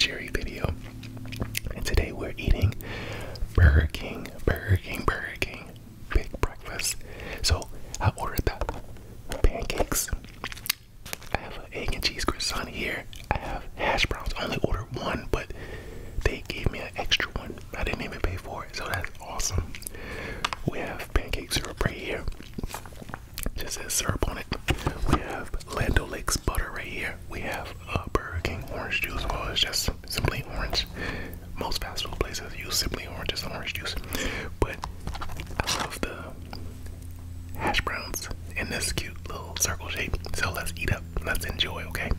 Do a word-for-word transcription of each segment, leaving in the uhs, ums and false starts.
Jerry video. And today we're eating Burger King, Burger King, Burger King, big breakfast. So I ordered the pancakes. I have an egg and cheese croissant here. I have hash browns. I only ordered one, but they gave me an extra one. I didn't even pay for it, so that's awesome. We have pancake syrup right here. Just says syrup on it. We have Land O'Lakes butter right here. We have uh, Burger King orange juice. Well, it's just simply orange. Most fast food places use simply orange as orange juice. But I love the hash browns in this cute little circle shape. So let's eat up. Let's enjoy, okay?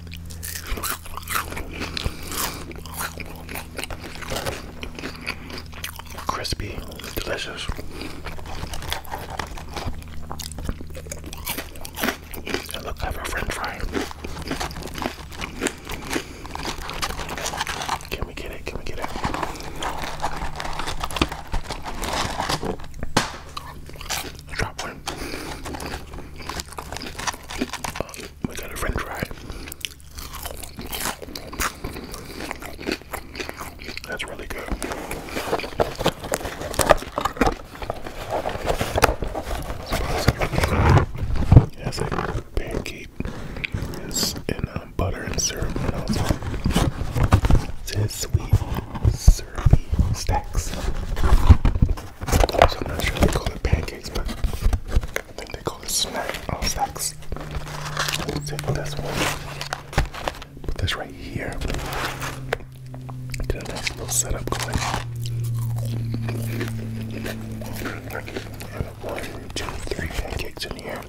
Crispy, delicious. And look, I have a french fry. Can we get it? Can we get it? Drop one. Uh, we got a french fry. That's really good. Yes, a pancake is in um, butter and syrup, and also it says sweet, syrupy stacks. So I'm not sure they call it pancakes, but I think they call it snack oh, stacks. Let's take this one. Put this right here. Get a nice little setup going. And one, two, three pancakes in here.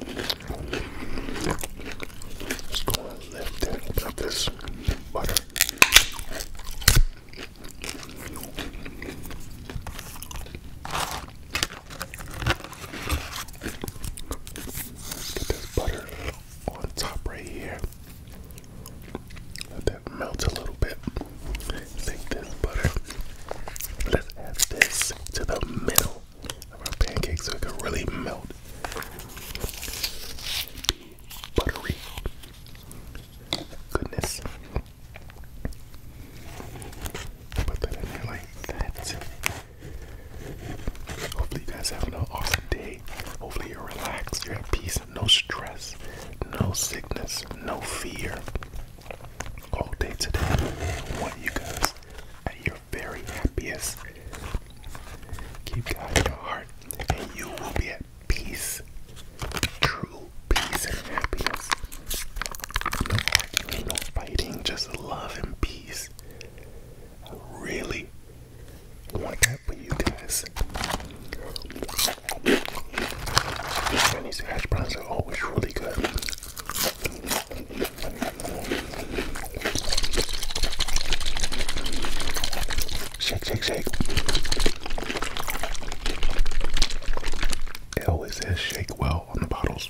Just go and lift and open up this butter. Let's get this butter on top right here. Let that melt a little bit. Take this butter. Let's add this to the middle of our pancakes so it can really melt. Buttery goodness. Put that in there like that. Hopefully you guys have an awesome day. Hopefully you're relaxed, you're at peace, no stress, no sickness, no fear. All day today, I want you guys at your very happiest. Keep God in your heart, and you will be at peace. True peace and happiness. No arguing, no fighting, just love and peace. I really want that for you guys. And these hash browns are always really good. Shake, shake, shake. It always says shake well on the bottles.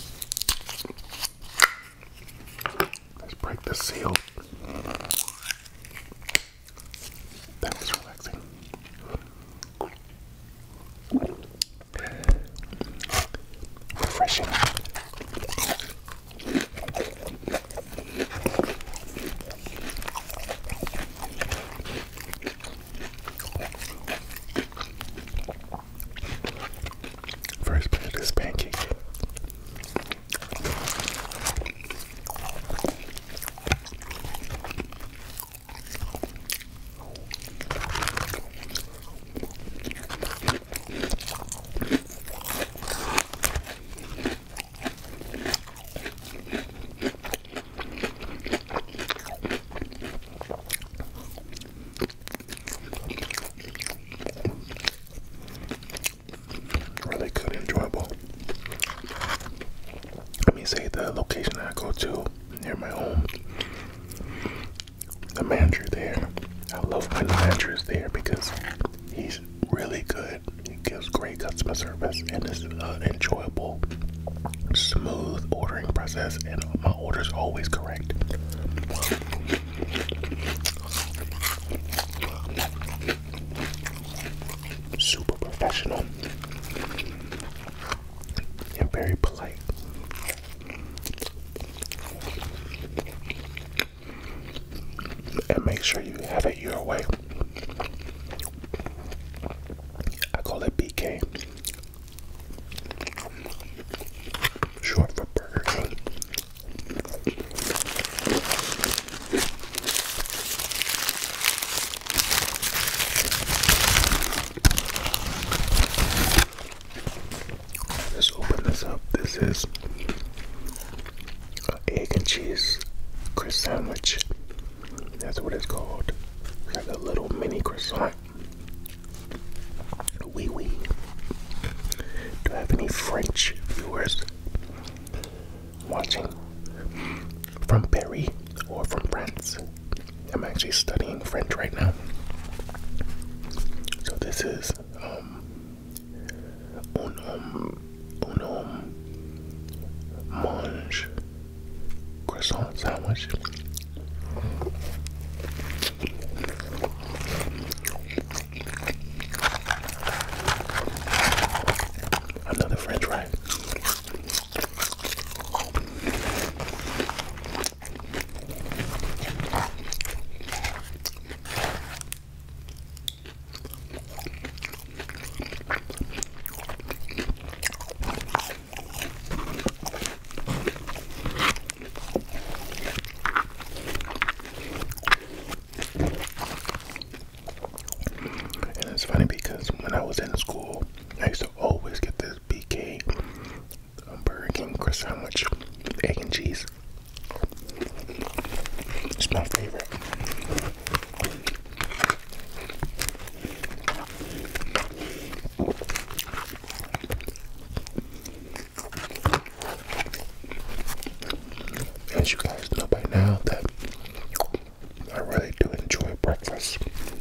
Let's break the seal. That was relaxing. Refreshing. First bite of this pancake. Really good, enjoyable. Let me say the location that I go to near my home. The manager there, I love my manager there because he's really good. He gives great customer service and it's an uh, enjoyable, smooth ordering process, and my order's always correct. Super professional and very polite. and make sure you have it your way. I call it B K, short for Burger King. Let's open this up. This is an egg and cheese crisp sandwich. That's what it's called. Like a little mini croissant. Wee wee. Do I have any French viewers watching from Paris or from France? I'm actually studying French right now. So this is um, un homme, un homme mange croissant sandwich. Another French fry. And it's funny because when I was in school, I used to always get this B K um, Burger King crisp sandwich, egg and cheese. It's my favorite. As you guys know by now that I really do enjoy breakfast.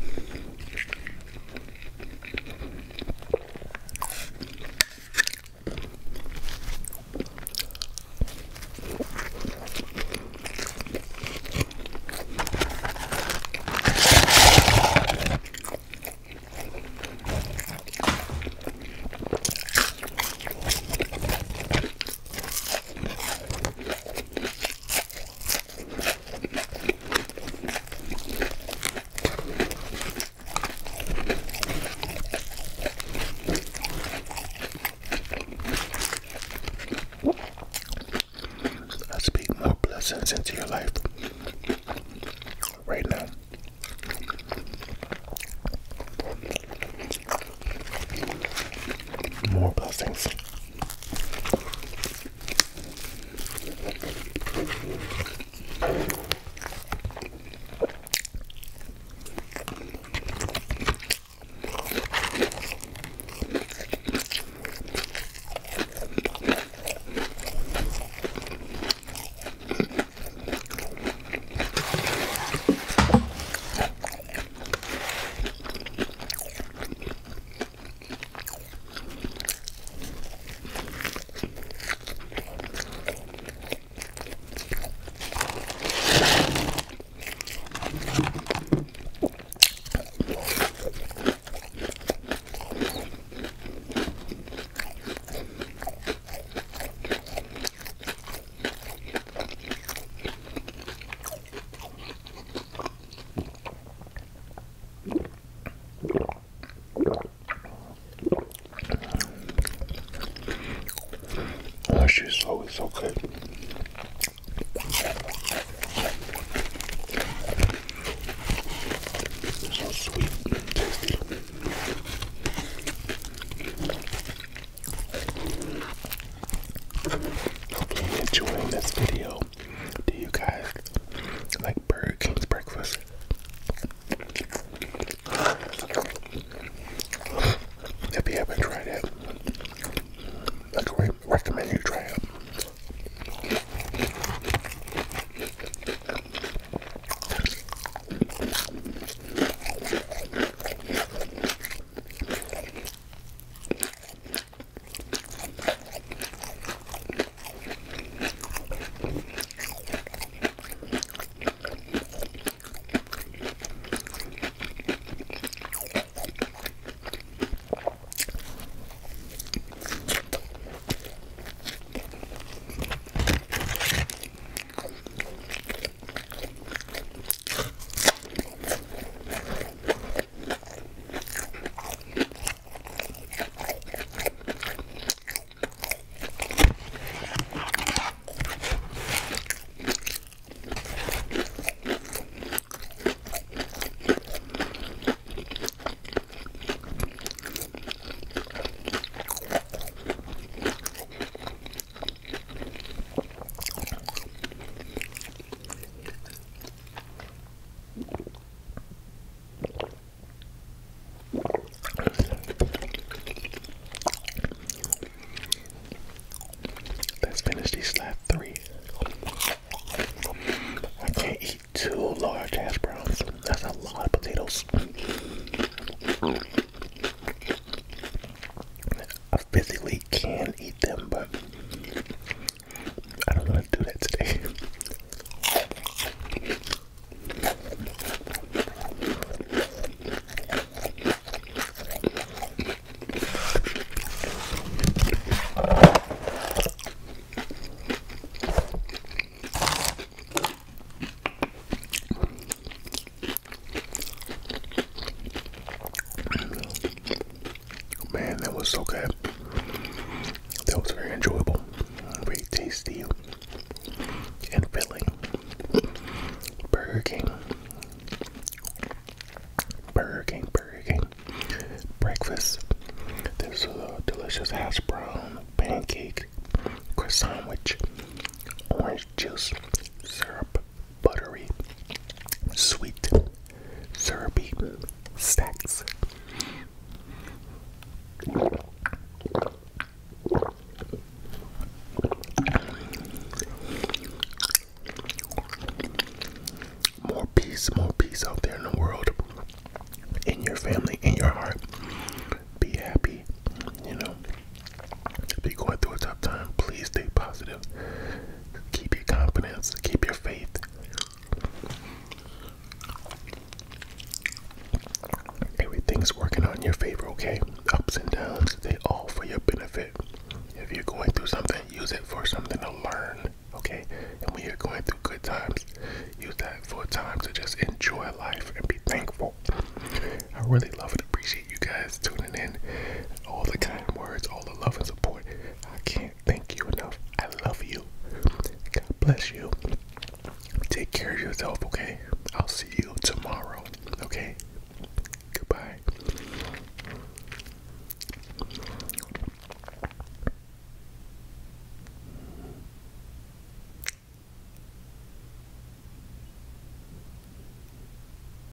I speak more blessings into your life right now. More blessings. was so good. That was very enjoyable, very tasty, and filling. Burger King. Burger King, Burger King. Breakfast. There's a delicious hash brown, pancake, croissant sandwich, orange juice, syrup, buttery, sweet, syrupy stacks. More peace, more peace out there in the world, in your family, in your heart. Be happy, you know. If you're going through a tough time, please stay positive. Keep your confidence, keep your faith. Everything's working on your favor, okay? Ups and downs, they all for your benefit. If you're going through something, use it for something to learn, okay? And when you're going through good times, use that for a time to just enjoy life and be thankful. I really love and appreciate you guys tuning in. All the kind words, all the love and support. I can't thank you enough. I love you. God bless you. Take care of yourself, okay? I'll see you tomorrow, okay?